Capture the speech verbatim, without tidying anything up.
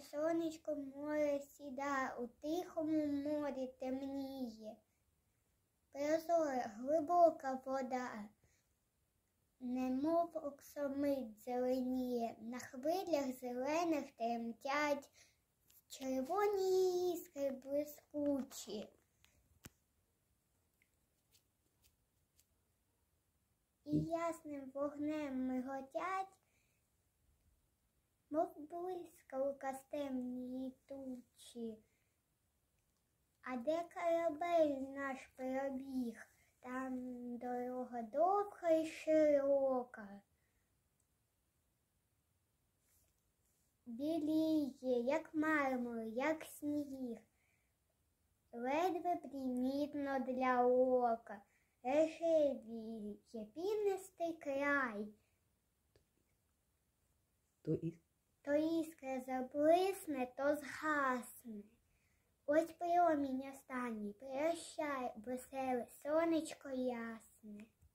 сонечко море сіда, у тихому морі темніє. Прозора, глибока вода, немов оксамит зеленіє, на хвилях зелених тремтять червоні іскри блискучі. І ясним вогнем миготять, мов блискавка з темної тучі. А де корабель наш пробіг, там дорога довга й широка. Біліє, як мармур, як сніг, ледве примітно для ока. Рожевіє пінистий край, То, і... то іскра заблисне, то згасне. Ось промінь останній, прощай, веселе сонечко ясне.